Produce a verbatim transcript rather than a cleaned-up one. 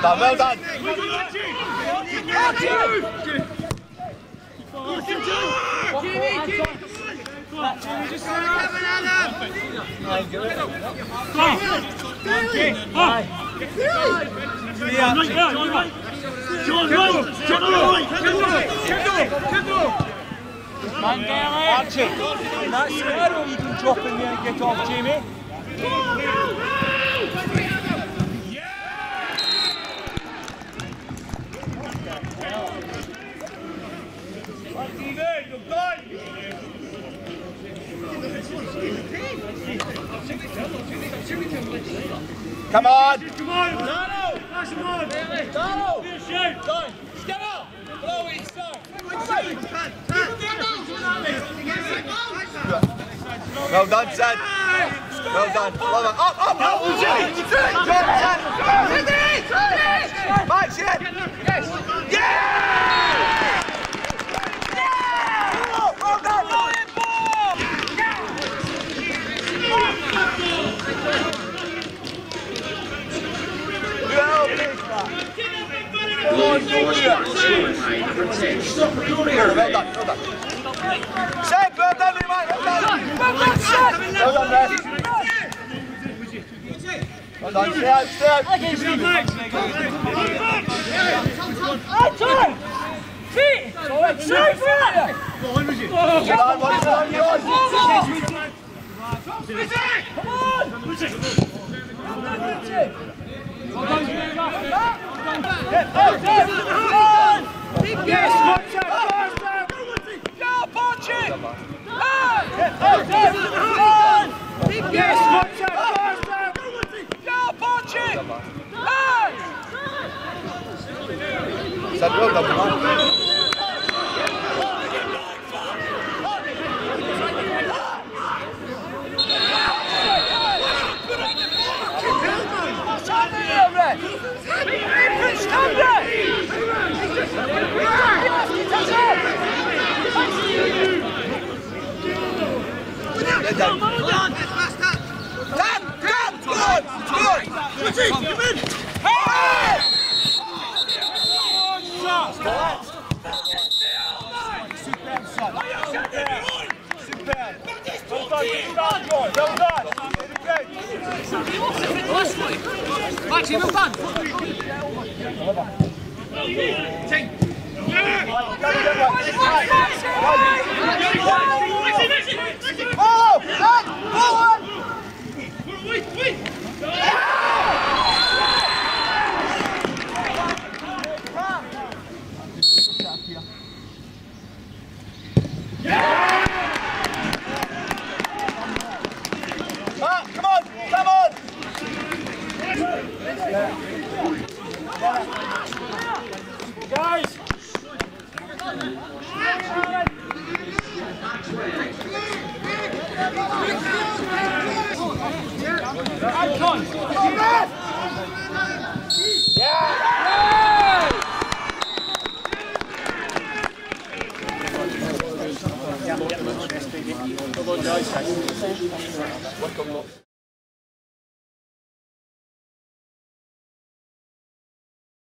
done, well done. Archie, that's the arrow you can drop in there and get off, Jamie. Come on! Come on! Dano! Pass him on! Dano! Shoot! Done! Step up! Blow it inside! Well done, Sad. Well done. Well done. Up, up, up! John, Sad! Max, yeah! Yeah! Yeah! Well done! Well done, well done. Seb, well done, mate. Well done. Well done, Seb. Well done, Ref. Well done, stay out, stay out. Feet! Straight for it! Well done, well done, well done. Come on! Yes, watch out! Go, punch it! Yes, watch out! Go, punch it! Sad, well done, man. Stand there! Get down. Come on! Come! Come! Come on! Come on! Come in! Hey! Superb, son. Superb. Well done, well done. Max, you move on! Oh! Hey! Forward! Wait, wait! Ah, come on! Come on! Guys! Anton! Yeah!